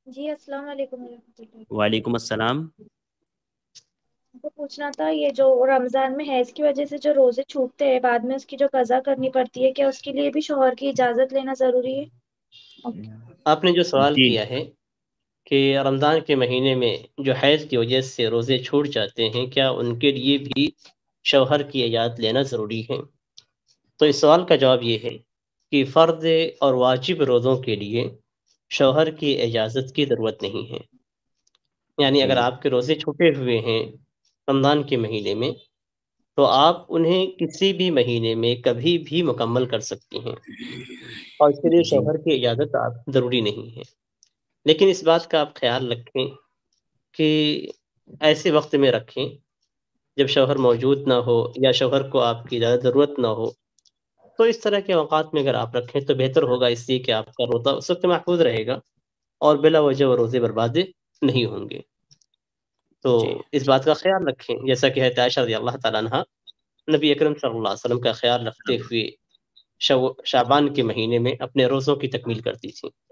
جی السلام علیکم ورحمۃ اللہ۔ وعلیکم السلام۔ کو پوچھنا تھا، یہ جو رمضان میں حیض کی وجہ سے جو روزے چھوٹتے ہیں بعد میں اس کی جو قضا کرنی پڑتی ہے، کیا اس کے لیے بھی شوہر کی اجازت لینا ضروری ہے؟ اوکے۔ آپ نے جو سوال جی کیا ہے کہ رمضان کے مہینے میں جو حیض کی وجہ سے روزے چھوٹ جاتے ہیں، کیا ان کے لیے بھی شوہر کی اجازت لینا ضروری ہے؟ تو اس سوال کا جواب یہ ہے کہ فرض اور واجب روزوں کے لیے شوہر کی اجازت کی ضرورت نہیں ہے۔ یعنی اگر جی آپ کے روزے چھوٹے ہوئے ہیں رمضان کے مہینے میں، تو آپ انہیں کسی بھی مہینے میں کبھی بھی مکمل کر سکتی ہیں، اور اس کے لیے جی شوہر کی اجازت آپ ضروری نہیں ہے۔ لیکن اس بات کا آپ خیال رکھیں کہ ایسے وقت میں رکھیں جب شوہر موجود نہ ہو یا شوہر کو آپ کی زیادہ ضرورت نہ ہو۔ تو اس طرح کے اوقات میں اگر آپ رکھیں تو بہتر ہوگا، اس لیے کہ آپ کا روزہ اس وقت محفوظ رہے گا اور بلا وجہ وہ روزے برباد نہیں ہوں گے۔ تو جی اس بات کا خیال رکھیں، جیسا کہ حضرت عائشہ رضی اللہ تعالیٰ عنہ نبی اکرم صلی اللہ علیہ وسلم کا خیال رکھتے ہوئے شعبان کے مہینے میں اپنے روزوں کی تکمیل کرتی تھیں۔